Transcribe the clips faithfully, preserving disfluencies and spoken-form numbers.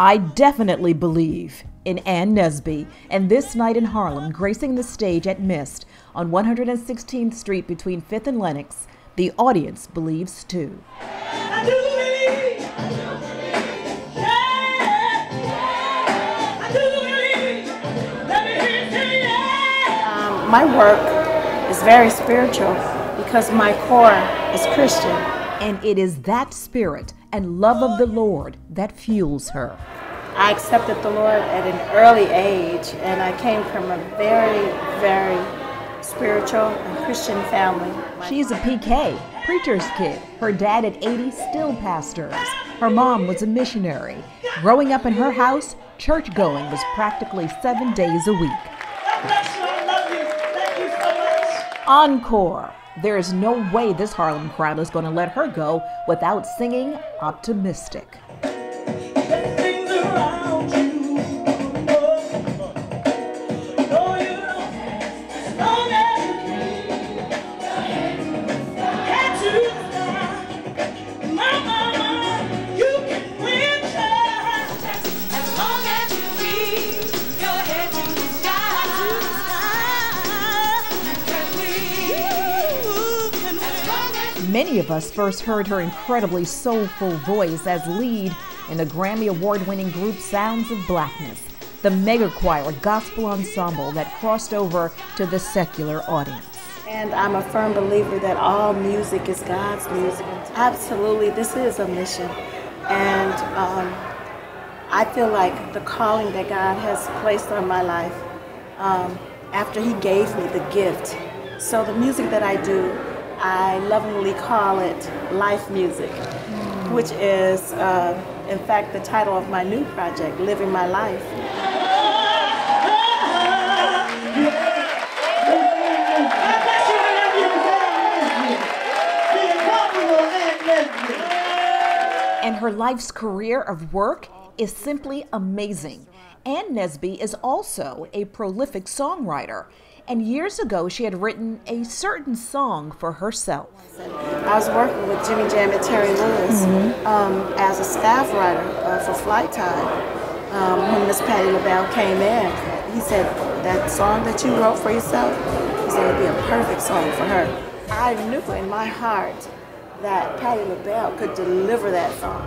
I definitely believe in Ann Nesby, and this night in Harlem, gracing the stage at Mist on one hundred sixteenth Street between fifth and Lenox, the audience believes too. I do believe. I do believe. Yeah. I do believe. Let me hear you say yeah. Um, my work is very spiritual because my core is Christian. And it is that spirit and love of the Lord that fuels her. I accepted the Lord at an early age, and I came from a very, very spiritual and Christian family. She's a P K, preacher's kid. Her dad at eighty still pastors. Her mom was a missionary. Growing up in her house, church going was practically seven days a week. God bless you. I love you. Thank you so much. Encore. There is no way this Harlem crowd is going to let her go without singing Optimistic. Things around you, know, know you know, as long as you keep your head to the sky, my mama, you can win, child. As long as you keep your head to the sky, can we, can we. As long as Many of us first heard her incredibly soulful voice as lead in the Grammy Award-winning group Sounds of Blackness, the mega choir gospel ensemble that crossed over to the secular audience. And I'm a firm believer that all music is God's music. Absolutely, this is a mission. And um, I feel like the calling that God has placed on my life um, after He gave me the gift. So the music that I do, I lovingly call it life music, which is, uh, in fact, the title of my new project, Living My Life. And her life's career of work is simply amazing. Ann Nesby is also a prolific songwriter. And years ago, she had written a certain song for herself. I was working with Jimmy Jam and Terry Lewis mm-hmm. um, as a staff writer uh, for Flight Time. Um, when Miss Patti LaBelle came in, he said, that song that you wrote for yourself, he said it would be a perfect song for her. I knew in my heart that Patti LaBelle could deliver that song.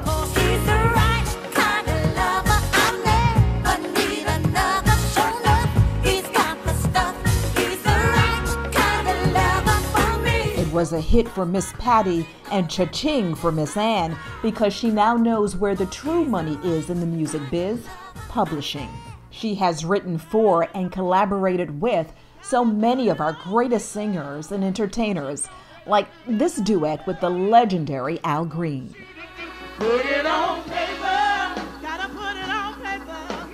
Was a hit for Miss Patti and cha-ching for Miss Ann because she now knows where the true money is in the music biz, publishing. She has written for and collaborated with so many of our greatest singers and entertainers, like this duet with the legendary Al Green. Put it on paper, gotta put it on paper.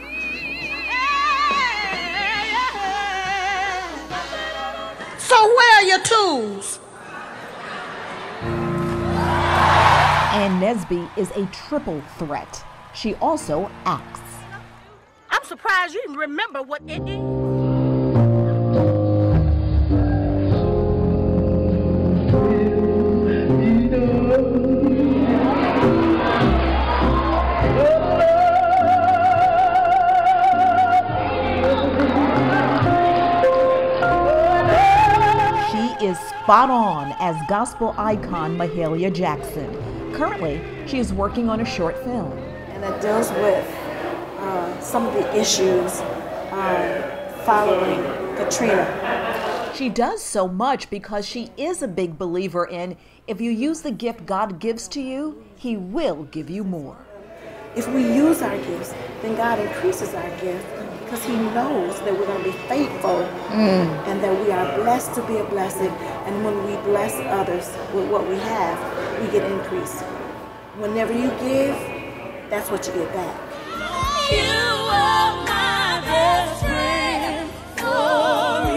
Yeah, yeah. So where are your tools? Ann Nesby is a triple threat. She also acts. I'm surprised you didn't remember what it is. She is spot on as gospel icon Mahalia Jackson. Currently, she is working on a short film. And it deals with uh, some of the issues uh, following Katrina. She does so much because she is a big believer in if you use the gift God gives to you, He will give you more. If we use our gifts, then God increases our gift because He knows that we're going to be faithful mm. and that we are blessed to be a blessing. And when we bless others with what we have, we get increase. Whenever you give, that's what you get back. You are my best friend for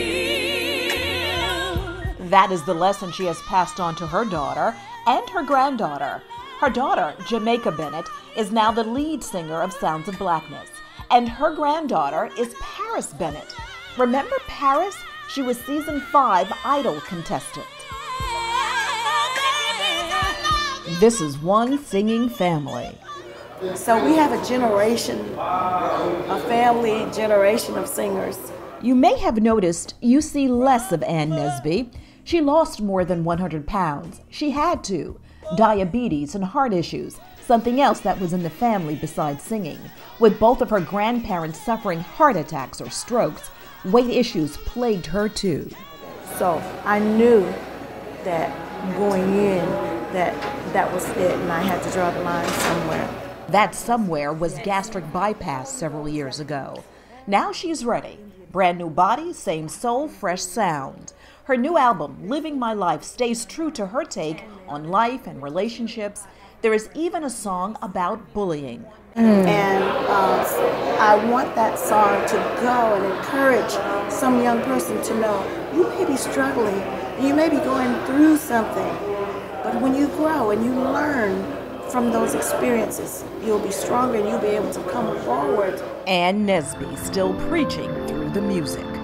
real. That is the lesson she has passed on to her daughter and her granddaughter. Her daughter, Jamaica Bennett, is now the lead singer of Sounds of Blackness. And her granddaughter is Paris Bennett. Remember Paris? She was season five Idol contestant. This is one singing family. So we have a generation, a family generation of singers. You may have noticed you see less of Ann Nesby. She lost more than one hundred pounds. She had to. Diabetes and heart issues, something else that was in the family besides singing. With both of her grandparents suffering heart attacks or strokes, weight issues plagued her too. So I knew that going in that that was it, and I had to draw the line somewhere. That somewhere was gastric bypass several years ago. Now she's ready. Brand new body, same soul, fresh sound. Her new album, Living My Life, stays true to her take on life and relationships. There is even a song about bullying. Mm. And uh, I want that song to go and encourage some young person to know you may be struggling, you may be going through something, but when you grow and you learn from those experiences, you'll be stronger and you'll be able to come forward. Ann Nesby still preaching through the music.